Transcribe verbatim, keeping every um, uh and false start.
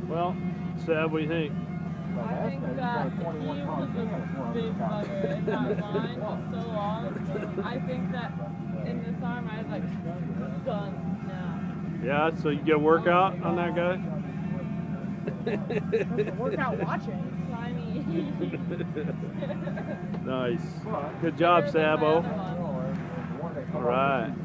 Well, Sab, what do you think? I think that he was a big bugger, and that line was so long. I think that in this arm, I was like, done now. Yeah, so you get a workout on that guy? Workout watching. Slimy. Nice. Good job, Sabo. All right.